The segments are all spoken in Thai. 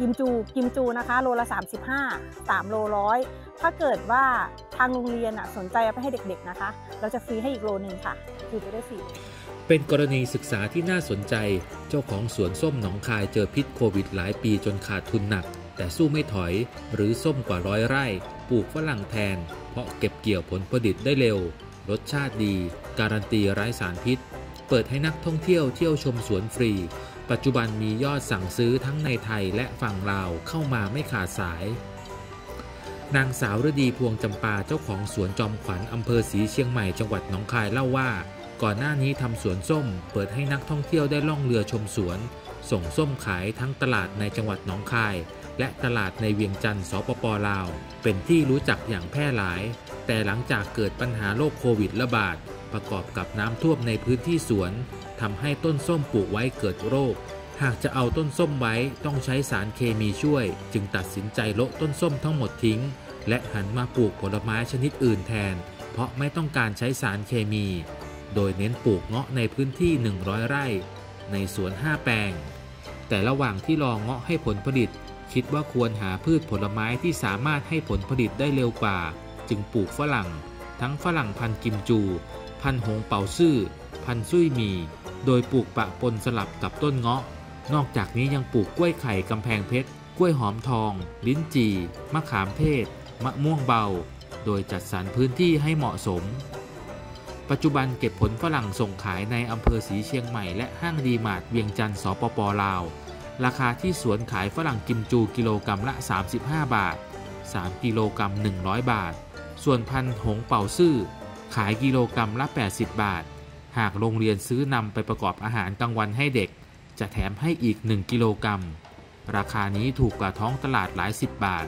กิมจูนะคะโลละ35 3โล100ถ้าเกิดว่าทางโรงเรียนสนใจเอาไปให้เด็กๆนะคะเราจะฟรีให้อีกโลนึงค่ะคือไปได้ฟรีเป็นกรณีศึกษาที่น่าสนใจเจ้าของสวนส้มหนองคายเจอพิษโควิดหลายปีจนขาดทุนหนักแต่สู้ไม่ถอยหรือส้มกว่า100 ไร่ปลูกฝรั่งแทนเพราะเก็บเกี่ยวผลผลิตได้เร็วรสชาติดีการันตีไร้สารพิษเปิดให้นักท่องเที่ยวเที่ยวชมสวนฟรีปัจจุบันมียอดสั่งซื้อทั้งในไทยและฝั่งลาวเข้ามาไม่ขาดสายนางสาวฤดีพวงจำปาเจ้าของสวนจอมขวัญอำเภอศรีเชียงใหม่จังหวัดหนองคายเล่าว่าก่อนหน้านี้ทำสวนส้มเปิดให้นักท่องเที่ยวได้ล่องเรือชมสวนส่งส้มขายทั้งตลาดในจังหวัดหนองคายและตลาดในเวียงจันทร์สปป.ลาวเป็นที่รู้จักอย่างแพร่หลายแต่หลังจากเกิดปัญหาโรคโควิดระบาดประกอบกับน้ำท่วมในพื้นที่สวนทำให้ต้นส้มปลูกไว้เกิดโรคหากจะเอาต้นส้มไว้ต้องใช้สารเคมีช่วยจึงตัดสินใจโละต้นส้มทั้งหมดทิ้งและหันมาปลูกผลไม้ชนิดอื่นแทนเพราะไม่ต้องการใช้สารเคมีโดยเน้นปลูกเงาะในพื้นที่100 ไร่ในสวน5 แปลงแต่ระหว่างที่รอเงาะให้ผลผลิตคิดว่าควรหาพืชผลไม้ที่สามารถให้ผลผลิตได้เร็วกว่าจึงปลูกฝรั่งทั้งฝรั่งพันธุ์กิมจูพันธุ์หงเป่าซื่อพันธุ์ซุยหมี่โดยปลูกปะปนสลับกับต้นเงาะนอกจากนี้ยังปลูกกล้วยไข่กำแพงเพชรกล้วยหอมทองลิ้นจี่มะขามเทศมะม่วงเบาโดยจัดสรรพื้นที่ให้เหมาะสมปัจจุบันเก็บผลฝรั่งส่งขายในอำเภอศรีเชียงใหม่และห้างดีมาร์ทเวียงจันทร์สปป.ลาวราคาที่สวนขายฝรั่งกิมจูกิโลกรัมละ35 บาท3 กิโลกรัม100 บาทส่วนพันธุ์หงเป่าซื่อขายกิโลกรัมละ80 บาทหากโรงเรียนซื้อนำไปประกอบอาหารกลางวันให้เด็กจะแถมให้อีก1 กิโลกรัมราคานี้ถูกกว่าท้องตลาดหลาย10 บาท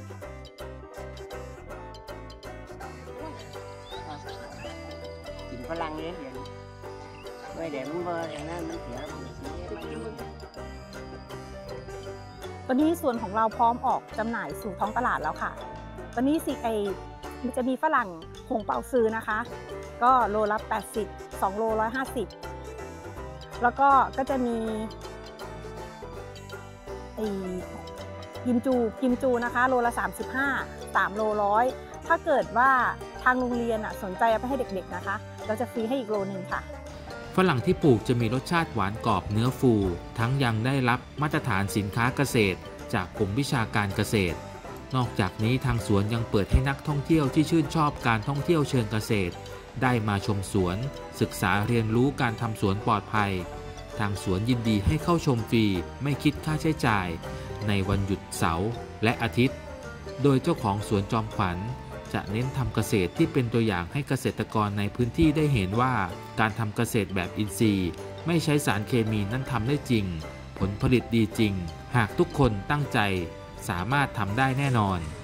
กินฝรั่งเนี่ยเดี๋ยวไม่เดี๋ยวมันเบอร์อย่างนั้นมันเสียตอนนี้ส่วนของเราพร้อมออกจำหน่ายสู่ท้องตลาดแล้วค่ะตอนนี้มันจะมีฝรั่งหงเป่าซื้อนะคะก็โลละ80 2โล150แล้วก็จะมีกิมจูนะคะโลละ35 3โล100ถ้าเกิดว่าทางโรงเรียนสนใจเอาไปให้เด็กๆนะคะเราจะฟรีให้อีกโลนึงค่ะฝรั่งที่ปลูกจะมีรสชาติหวานกรอบเนื้อฟูทั้งยังได้รับมาตรฐานสินค้าเกษตรจากกรมวิชาการเกษตรนอกจากนี้ทางสวนยังเปิดให้นักท่องเที่ยวที่ชื่นชอบการท่องเที่ยวเชิงเกษตรได้มาชมสวนศึกษาเรียนรู้การทำสวนปลอดภัยทางสวนยินดีให้เข้าชมฟรีไม่คิดค่าใช้จ่ายในวันหยุดเสาร์และอาทิตย์โดยเจ้าของสวนจอมขวัญจะเน้นทำเกษตรที่เป็นตัวอย่างให้เกษตรกรในพื้นที่ได้เห็นว่าการทำเกษตรแบบอินทรีย์ไม่ใช้สารเคมีนั้นทำได้จริงผลผลิตดีจริงหากทุกคนตั้งใจสามารถทำได้แน่นอน